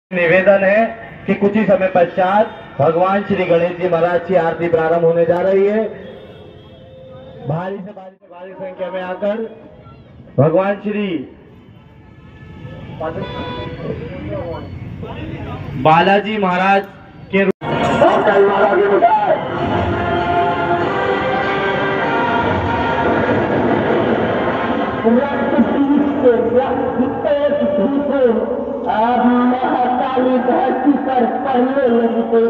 निवेदन है कि कुछ ही समय पश्चात भगवान श्री गणेश जी महाराज की आरती प्रारंभ होने जा रही है। भारी से भारी संख्या में आकर भगवान श्री बालाजी महाराज के अब महाकाली धरती पर पहले लगते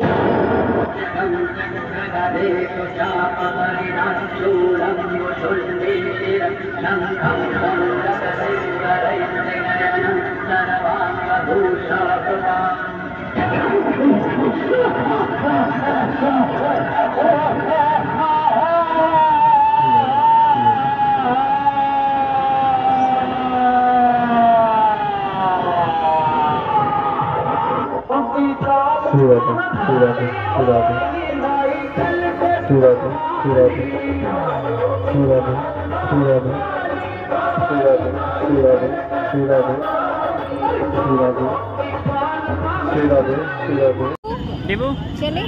चले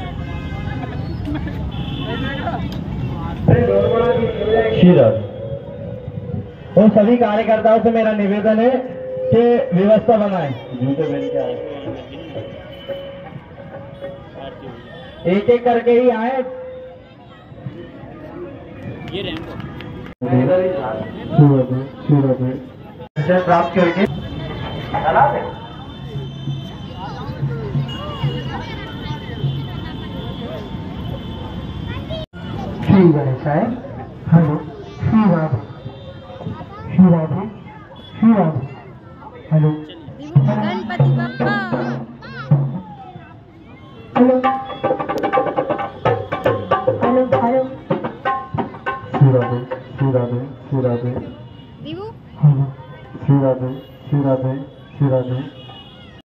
उन सभी कार्यकर्ताओं से मेरा निवेदन है कि व्यवस्था बनाएं। जूते पहन के आए, एक एक करके ही आए। प्राप्त करके चला दे। श्री गणेशाय। Hello Shri Radhe, Shri Radhe, Shri Radhe. Hello Ganpati Bappa. Hello hello hello Shri Radhe, Shri Radhe, Shri Radhe. Divu hello Shri Radhe, Shri Radhe, Shri Radhe.